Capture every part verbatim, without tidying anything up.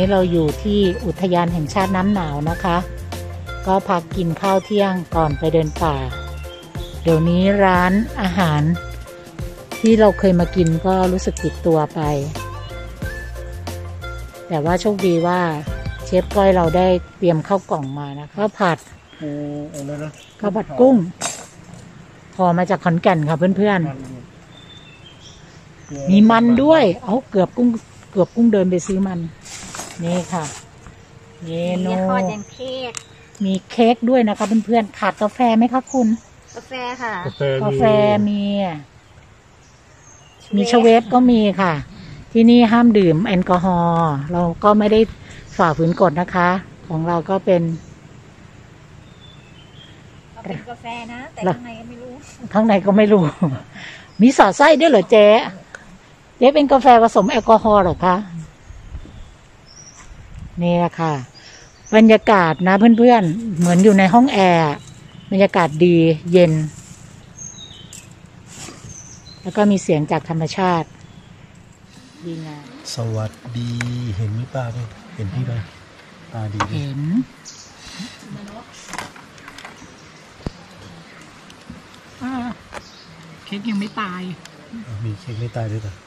นี้เราอยู่ที่อุทยานแห่งชาติน้ำหนาวนะคะก็พักกินข้าวเที่ยงก่อนไปเดินป่าเดี๋ยวนี้ร้านอาหารที่เราเคยมากินก็รู้สึกปิดตัวไปแต่ว่าโชคดีว่าเชฟก้อยเราได้เตรียมข้าวกล่องมานะข้าวผัดข้าวผัดกุ้งพอมาจากขอนแก่นค่ะเพื่อนๆมีมันด้วยเอาเกือบกุ้งเกือบกุ้งเดินไปซื้อมันนี่ค่ะเยโนมีเค้กด้วยนะคะเพื่อนๆขาดกาแฟไหมคะคุณกาแฟค่ะกาแฟมีมีชเวฟก็มีค่ะที่นี่ห้ามดื่มแอลกอฮอล์เราก็ไม่ได้ฝ่าฝืนกฎนะคะของเราก็เป็นเป็นกาแฟนะแต่ข้างในก็ไม่รู้ข้างในก็ไม่รู้มีสอดไส้ด้วยเหรอเจ๊เจ๊เป็นกาแฟผสมแอลกอฮอล์หรอคะนี่ค่ะบรรยากาศนะเพื่อนๆเหมือนอยู่ในห้องแอร์บรรยากาศดีเย็นแล้วก็มีเสียงจากธรรมชาติดีงามสวัสดีเห็นมั้ยป้าเนี่ยเห็นพี่ไหมตาดีเห็นเค้กยังไม่ตายมีเค้กไม่ตายด้วยเหรอ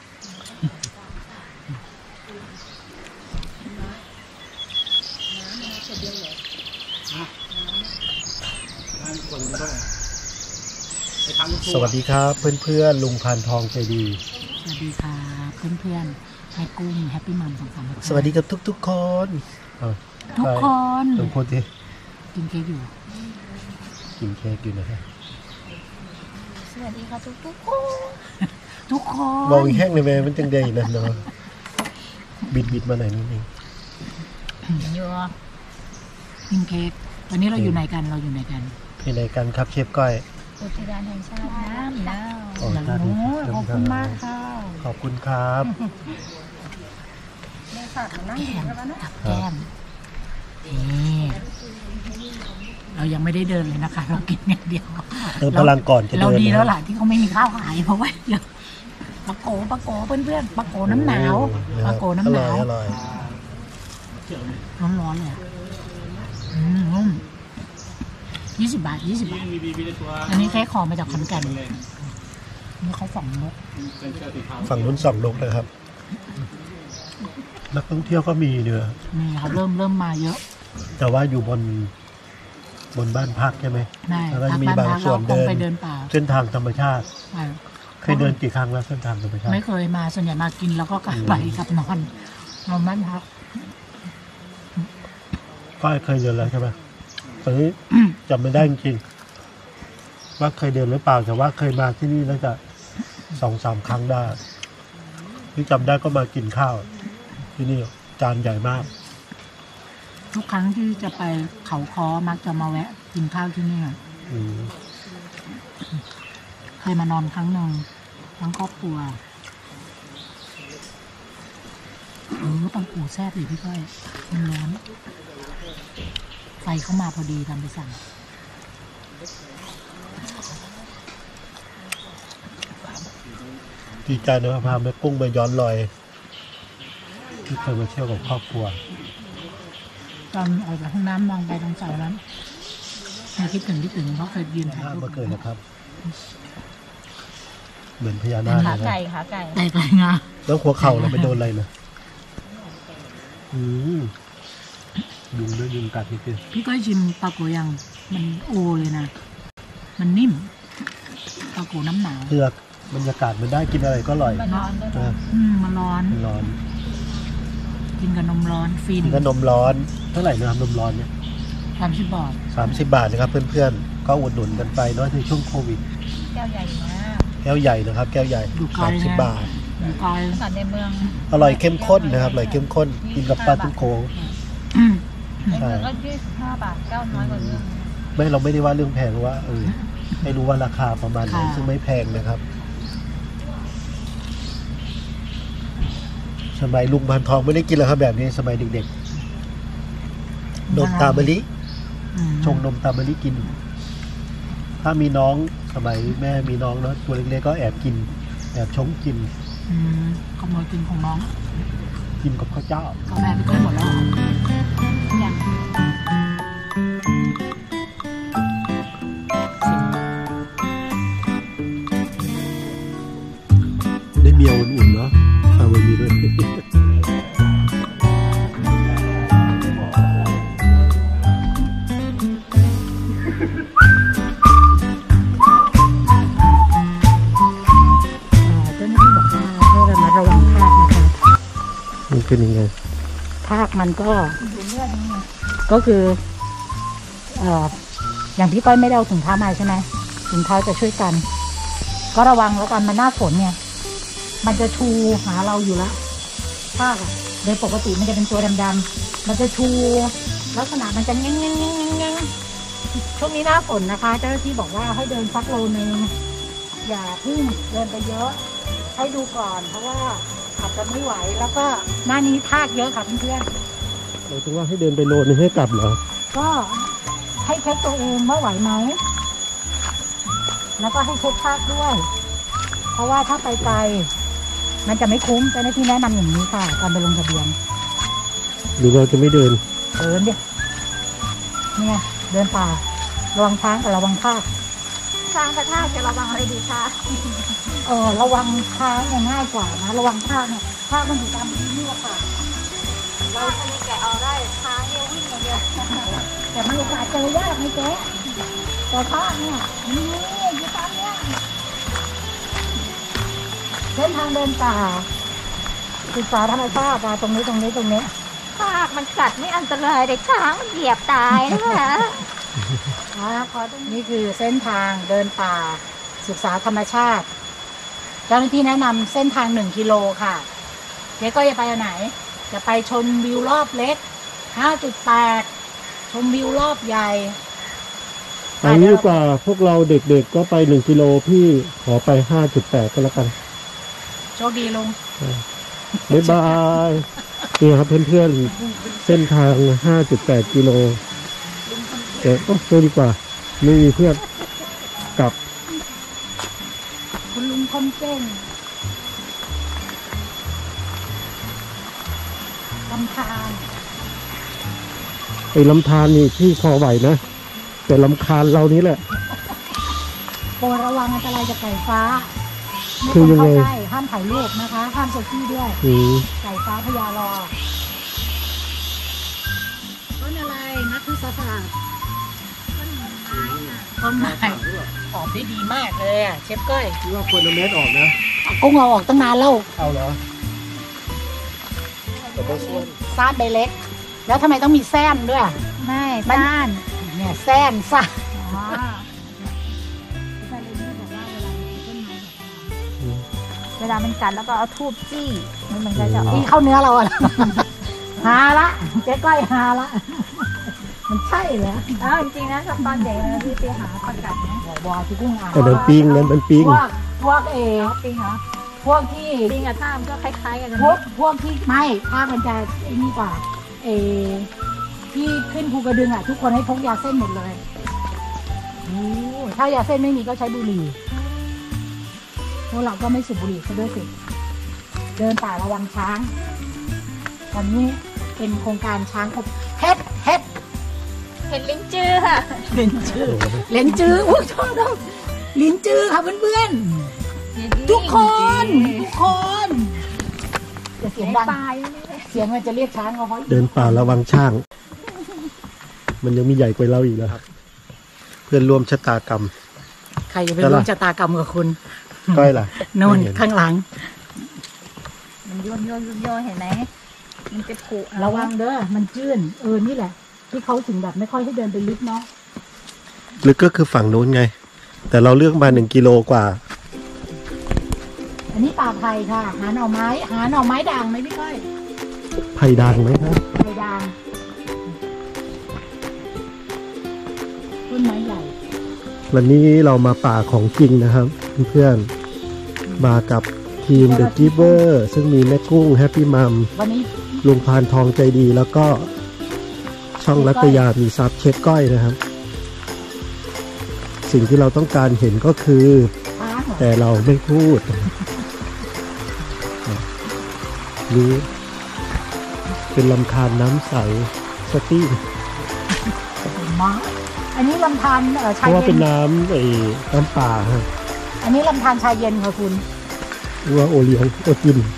สวัสดีครับเพื่อนๆลุงพันทองใจดีสวัสดีค่ะเพื่อนๆให้กุ้งแฮปปี้มัมสองสามสวัสดีกับทุกๆคนทุกคนทุกคนที่กินเค้กอยู่กินเค้กอยู่นะครับสวัสดีค่ะทุกๆคนทุกคนมองแห้งเลยแม่มันจังได้นะเนาะบิดบิดมาไหนนิดนึงเยอะกินเค้กวันนี้เราอยู่ไหนกันเราอยู่ไหนกันอยู่ไหนกันครับเชฟก้อยอุทยานแห่งชาติน้ำหนาวขอบคุณมากค่ะขอบคุณครับแม่ฝากมานั่งกินกันแล้วนะตับแก้มนี่เรายังไม่ได้เดินเลยนะคะเรากินอย่างเดียวเติมพลังก่อนจะเดินเราดีแล้วล่ะที่เขาไม่มีข้าวขายเพราะว่าเยอะปะโกปะโกเพื่อนๆปะโกน้ำหนาวปะโกน้ำหนาวร้อนๆเลยอืมยี่สิบบาทยี่สิบบาทอันนี้แค่ขอมาจากขอนแก่นนี่เขาฝั่งนกฝั่งนู้นสองนกเลยครับนักท่องเที่ยวก็มีเนื้อนี่ครับเริ่มเริ่มมาเยอะแต่ว่าอยู่บนบนบ้านพักใช่ไหมแล้วก็มีบางส่วนเดินเส้นทางธรรมชาติเคยเดินกี่ครั้งแล้วเส้นทางธรรมชาติไม่เคยมาส่วนใหญ่มากินแล้วก็กลับไปกับนอนนอนบ้านพักก็เคยเดินแล้วใช่ไหมตอนนี้จำไม่ได้จริงๆว่าเคยเดินหรือเปล่าแต่ว่าเคยมาที่นี่แล้วจะสองสามครั้งได้ที่จำได้ก็มากินข้าวที่นี่จานใหญ่มากทุกครั้งที่จะไปเขาค้อมักจะมาแวะกินข้าวที่นี่เคยมานอนครั้งหนึ่งทั้งครอบครัวเออปังปูแซ่บเลยพี่ก้อยมันร้อนไฟเข้ามาพอดีทำไปสั่งดีใจนะพาแม่กุ้งมาย้อนรอยที่เคยมาเที่ยวกับครอบครัวตอนออกจากห้องน้ำมองไปตรงเสานั้นคิดถึงคิดถึงเขาเคยยืนถ่ายรูปมาเกิดนะครับเหมือนพญานาคขาไก่ขาไก่ไก่ไก่งาแล้วหัวเข่าเราไปโดนอะไรนะอืมยุงด้วยยุงกัดนี่คือพี่ก้อยชิมปลาโกยังมันโอเลยนะมันนิ่มปลาโกน้ำหนาวเลือกบรรยากาศมันได้กินอะไรก็อร่อยมันร้อนอืมมันร้อนร้อนกินกับนมร้อนฟินกินกับนมร้อนเท่าไหร่นะครับนมร้อนเนี่ยสามสิบบาทสามสิบบาทนะครับเพื่อนๆก็อุดหนุนกันไปเนาะในช่วงโควิดแก้วใหญ่มากแก้วใหญ่นะครับแก้วใหญ่สามสิบบาทอยู่ไกลสัตว์ในเมืองอร่อยเข้มข้นนะครับอร่อยเข้มข้นกินกับปลาตุ้งโขงใช่ก็ยี่สิบห้าบาทเก้าน้อยกว่าเรื่องไม่เราไม่ได้ว่าเรื่องแพงว่าเออให้รู้ว่าราคาประมาณไหนซึ่งไม่แพงนะครับสมัยลุงพันทองไม่ได้กินแล้วครับแบบนี้สมัยเด็กๆนมตามะลิชงนมตามะลิกินถ้ามีน้องสมัยแม่มีน้องเนาะตัวเล็กๆก็แอบกินแอบชงกินขโมยกินของน้องกินกับข้าวเจ้ากาแฟไปกินหมดแล้วยังได้เมียอุ่นๆเนาะเอาวันนี้ด้วยเจ้าหน้าที่บอกว่าให้ระมัดระวังทากนะคะมันเป็นยังไงทากมันก็ก็คือเอ่ออย่างพี่ก้อยไม่ได้เอาถุงเท้ามาใช่ไหมถุงเท้าจะช่วยกัน ก็ระวังแล้วกันมันหน้าฝนเนี่ยมันจะชูหาเราอยู่แล้วทากอะโดยปกติมันจะเป็นตัวดำๆมันจะชูลักษณะมันจะแง่งแง่งแง่งแง่งช่วงนี้หน้าฝนนะคะเจ้าหน้าที่บอกว่าให้เดินสักโลนึงอย่าพึ่งเดินไปเยอะให้ดูก่อนเพราะว่าอาจจะไม่ไหวแล้วก็หน้านี้ทากเยอะค่ะเพื่อนๆหมายถึงว่าให้เดินไปโลนึงให้กลับเหรอก็ให้เช็คตัวเองว่าไหวไหม แล้วก็ให้เช็คทากด้วย เพราะว่าถ้าไปไกลมันจะไม่คุ้มเจ้าหน้าที่แนะนำอย่างนี้ค่ะการไปลงทะเบียนหรือเราจะไม่เดินเดินดิเนี่ยเดินป่าระวังช้างกับระวังทากช้างกับทากจะระวังอะไรดีคะเออระวังช้างเนี่ยง่ายกว่านะระวังทากเนี่ยทากมันอยู่ตามที่นี่ค่ะเราทะเลแกะเอาได้ช้างเนี่ยวิ่งอย่างเดียวแต่มันโอกาสเจอยากไหมเจ๊แต่ทากเนี่ยนี่อยู่ตามเนี่ยเส้นทางเดินป่าศึกษาธรรมชาติตรงนี้ตรงนี้ตรงนี้ทากมันกัดไม่อันตรายแต่ช้างมันเหยียบตายนะคะนี่คือเส้นทางเดินป่าศึกษาธรรมชาติเจ้าหน้าที่แนะนำเส้นทางหนึ่งกิโลค่ะเจ๊ก็จะไปไหน จะไปชมวิวรอบเล็ก ห้าจุดแปด ชมวิวรอบใหญ่อันนี้ดีกว่าพวกเราเด็กๆก็ไปหนึ่งกิโลพี่ขอไปห้าจุดแปดก็แล้วกันโชคดีลุงบ๊ายบายนี่ครับเพื่อนๆเส้นทางห้าจุดแปดกิโลแต่ก็โชคดีกว่าไม่มีเพื่อนกลับคุณลุงคนเก่งลำธารไอ้ลำธารนี่พี่พอไหวนะแต่ลำคาญเรานี้แหละโปรดระวังอันตรายจากไก่ฟ้าไม่คือต้ยัองงไงเข้าใกล้ห้ามถ่ายรูปนะคะห้ามเซลฟี่ด้วยอืมไก่ฟ้าพญารอต้นอะไรนักพฤกษศาสตร์ต้นไม้ออกได้ดีมากเลยอ่ะเชฟก้อยคิดว่าควรจะเม็ดออกนะกุ้งเราออกตั้งนานแล้วเอาเหรอแต่ก็ส่วนซาดใบเล็ก แล้วทำไมต้องมีแซมด้วยไม่มันบ้านเนี่ยแซมซะอ๋อ เวลามันกัดแล้วก็เอาทูบจี้มันมันก็จะออที่กเข้าเนื้อเราอะ หาละเจ๊ก้อยหาละ มันใช่เหรออ้าวจริงๆนะตอนเด็กนะพี่ไปหาปลากัดนะบอยที่กุ้งอ่านแต่นั้นปิ้งนั้นมันปิ้งพวกพวกเอเอาปิงเหรอพวกที่ปิงกับท่ามันก็คล้ายๆกันนะพวกพวกที่ไม่ถ้ามันจะไอ้นี่กว่าเอที่ขึ้นภูกระดึงอ่ะ ทุกคนให้พกยาเส้นหมดเลยโอ้ถ้ายาเส้นไม่มีก็ใช้บุหรี่พวกเราก็ไม่สูบบุหรี่ซะด้วยสิเดินป่าระวังช้างตอนนี้เป็นโครงการช้างครบเฮ็ดเฮ็ดเห็นลิ้นจื้อค่ะเลนจื้อเลนจื้ออุ้ยชอบชอบลิ้นจื้อค่ะเพื่อนๆทุกคนทุกคนจะเสียงดังปลายไม่ได้เสียงมันจะเรียกช้างเขาเพราะเดินป่าระวังช่าง มันยังมีใหญ่กว่าเราอีกนะครับ เพื่อนร่วมชะตากรรมใครจะไปรู้ชะตากรรมกับคุณก้อยล่ะโน่นไม่เห็ข้างหลังมันโยนโยนโยนโยนเห็นไหมมันจะผุเอาระวังเด้อมันจื้นเออนี่แหละ ที่เขาถึงแบบไม่ค่อยให้เดินไปลึกเนาะลึกก็คือฝั่งนู้นไง แต่เราเลือกมาหนึ่งกิโลกว่าอันนี้ป่าไผ่ค่ะ หาหน่อไม้ หาหน่อไม้ด่างไหมพี่ก้อยไผ่ดังไหมครับไผ่ด่างต้นไม้ใหญ่วันนี้เรามาป่าของจริงนะครับ เพื่อนๆมากับทีม The Giver ซึ่งมีแม่กุ้ง Happy Mom วันนี้ลุงพานทองใจดีแล้วก็ช่องรัตยามีซับเชฟก้อยนะครับ สิ่งที่เราต้องการเห็นก็คือช้างเหรอแต่เราไม่พูดนี่เป็นลำธารน้ำใสสตี้มากอันนี้ลำธารเอ่อเพชายราะว่าเย็เป็นนน้ำไอ้น้ำป่าฮะอันนี้ลำธารชายเย็นค่ะคุณหรือว่าโอเลี้ยงโอจิน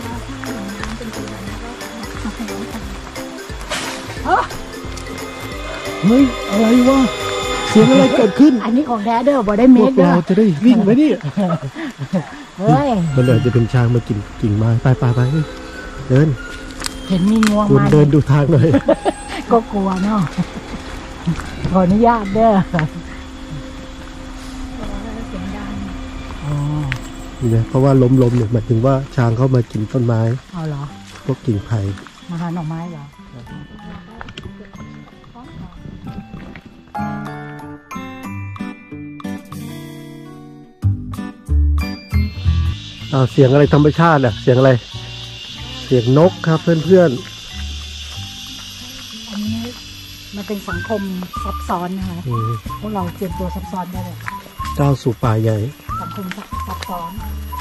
เฮ้ยอะไรวะเสียงอะไรเกิดขึ้นอันนี้ของแท้เด้อบ่ได้เมพวคกเด้อเราจะได้วิ่งไหมเนี่ยเฮ้ยมันอาจจะเป็นช้างมากินกิ่งไม้ไปไปไปเดินเห็นมีงวงคุณมาเดินดูทางหน่อยก็กลัวเนาะขออนุญาตเด้ออ๋อนี่นะเพราะว่าล้มๆเนี่ยหมายถึงว่าช้างเข้ามากินต้นไม้เอาเหรอพวกกิ่งไผ่มาหาหน่อไม้เหรออ้าวเสียงอะไรธรรมชาติอ่ะเสียงอะไร เสียงนกครับเพื่อนอันนี้มันเป็นสังคมซับซ้อนนะคะๆอืมพวกเราเตรียมตัวซับซ้อนได้เลยก้าวสู่ป่าใหญ่สังคมซับซ้อน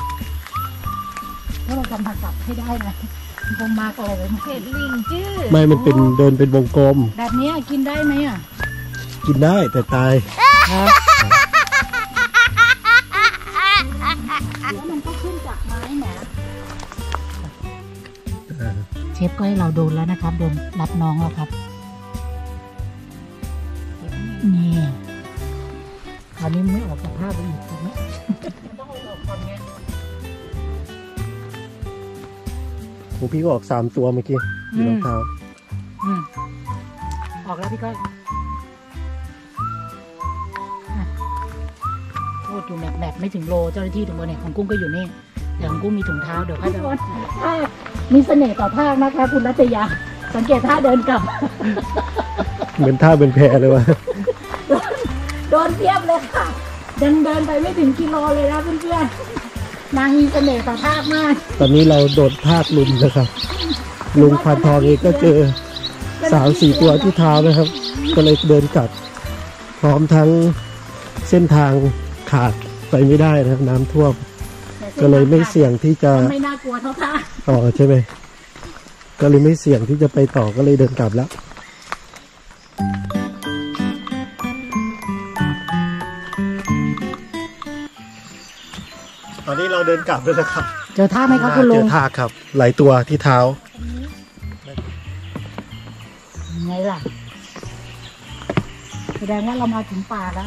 ถ้าเราจำผักกลับให้ได้นะคงมากอะไรเลยเห็ดลิงจื้อไม่มันเป็นเดินเป็นวงกลมแบบนี้กินได้ไหมอ่ะกินได้แต่ตายครับแล้วมันก็ขึ้นจากไม้แหมเชฟก็ให้เราโดนแล้วนะครับโดนรับน้องแล้วครับนี่คราวนี้ไม่ออกจากภาพไปอีกถูกไหมต้องเอาออกก่อนไงผมพี่ก็ออกสามตัวเมื่อกี้อยู่รองเท้าอืมออกแล้วพี่ก้อยอ่ะโทษอยู่แมปแมปไม่ถึงโลเจ้าหน้าที่ถึงโลเนี่ยของกุ้งก็อยู่นี่แต่ของกุ้งมีถุงเท้าเดี๋ยวค่อยจะมีเสน่ห์ต่อภาคนะคะคุณรัตยาสังเกตท่าเดินกลับเหมือนท่าเป็นแพเลยวะโดนโดนเทียบเลยค่ะเดินเดินไปไม่ถึงกิโลเลยนะเพื่อนๆนางมีเสน่ห์ต่อภาคมากตอนนี้เราโดดภาคลุมนะครับ ลุงพันทองเองก็เจอสามสี่ตัวที่เท้านะครับ ก็เลยเดินกลับ พร้อมทั้งเส้นทางขาดไปไม่ได้นะครับน้ำท่วม ก็เลยไม่เสี่ยงที่จะไม่น่ากลัวเท่าท่าต่อใช่ไหมก็เลยไม่เสี่ยงที่จะไปต่อก็เลยเดินกลับแล้วตอนนี้เราเดินกลับแล้วนะครับเจอท่าไหมครับคุณลุเจอง ทากครับ หลายตัวที่เท้าไงล่ะแสดงว่าเรามาถึงป่าแล้ว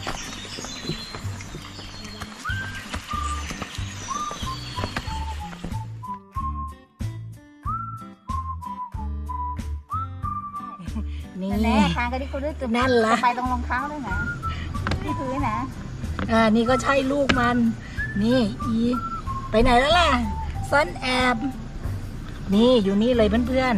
นี่แน่ทางก็ที่คุณได้จุดนั่นละไปตรงรองเท้าด้วยนะที่พื้นนะอ่านี่ก็ใช่ลูกมัน นี่อีไปไหนแล้วล่ะซ่อนแอบ นี่อยู่นี่เลยเพื่อน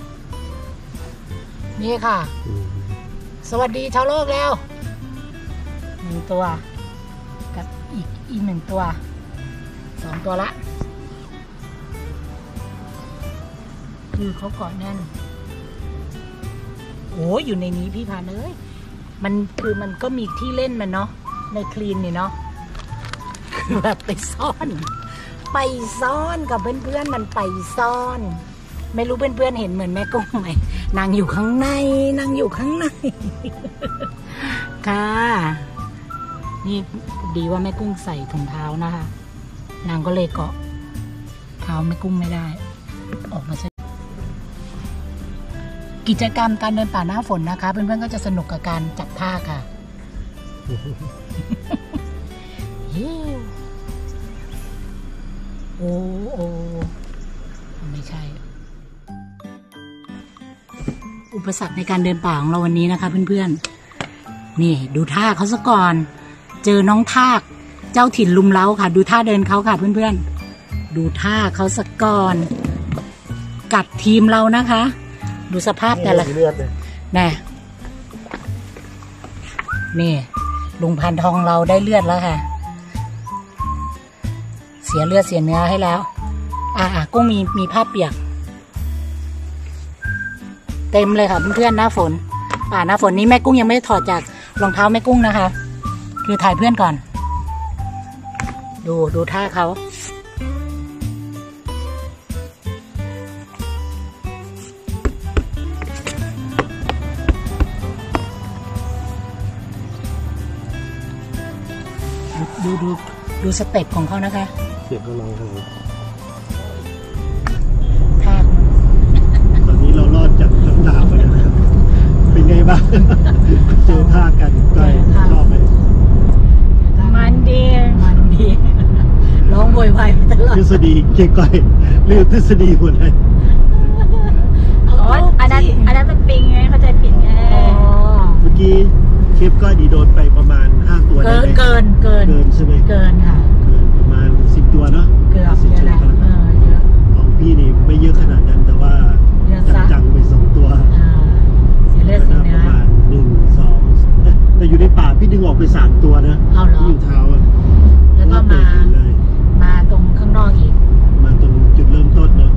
ๆนี่ค่ะ สวัสดีชาวโลกแล้วหนึ่งตัว กับอีกอีกหนึ่งตัวสองตัวละคือเขาเกาะแน่นโอ้ยอยู่ในนี้พี่พานเอ้ยมันคือมันก็มีที่เล่นมันเนาะในคลีนนี่เนาะคือแบบไปซ่อน ไปซ่อนกับเพื่อนๆมันไปซ่อน ไม่รู้เพื่อนๆเห็นเหมือนแม่กุ้งไหมนางอยู่ข้างในนางอยู่ข้างใน ค่ะนี่ดีว่าแม่กุ้งใส่ถุงเท้านะคะนางก็เลยเกาะเท้าแม่กุ้งไม่ได้ ออกมาใช้กิจกรรมการเดินป่าหน้าฝนนะคะเพื่อนๆก็จะสนุกกับการจับผ้าค่ะ ฮิวโอ้โอ้ไม่ใช่ อุปสรรคในการเดินป่าของเราวันนี้นะคะเพื่อนๆนี่ดูท่าเขาซะก่อน เจอน้องทากเจ้าถิ่นลุมเล้าค่ะ ดูท่าเดินเขาค่ะเพื่อนๆดูท่าเขาซะก่อนกัดทีมเรานะคะ ดูสภาพแต่ละเลือดเลยน่ะนี่ลุงพันทองเราได้เลือดแล้วค่ะ เสียเลือดเสียเนื้อให้แล้ว อ่ะอ่ะกุ้งมีมีผ้าเปียก เต็มเลยค่ะเพื่อนๆหน้าฝนป่าหน้าฝนนี้แม่กุ้งยังไม่ได้ถอดจากรองเท้าแม่กุ้งนะคะ คือถ่ายเพื่อนก่อน ดูดูท่าเขาดูดูดูสเต็ปของเขานะคะเสียงก็ร้องเลยภาพตอนนี้เรารอดจากน้ำหนาวไปแล้วนะครับเป็นไงบ้าง เจอท่ากันใกล้ชอบไหมมันดีมันดีร้องโวยวายไปตลอดทฤษฎีเก่งก้อยเรื่องทฤษฎีหมดเลยอ๋ออันนั้นอันนั้นมันปิงไงเข้าใจผิดไงอ๋อเมื่อกี้เชฟก้อยดีโดนไปประมาณห้าตัวเกิได้นไหมเกินเกินเกินใช่ไหมเกินค่ะเกินประมาณสิบตัวเนาะเกือบสิบเยอะตัวนะครับเออเยอะของพี่นี่ไม่เยอะขนาดนั้นแต่ว่าเยอะซะจังๆไปสองตัวอ่าเสียเลือดเสียปเนื้อระมาณหนึ่งสองเอ๊ะแต่อยู่ในป่าพี่ดึงออกไปสามตัวนะเอาเหรอที่อยู่เท้าอะแล้วก็เพระมาเปิดเห็นเลยมาตรงข้างนอกอีกมาตรงจุดเริ่มต้นเนาะ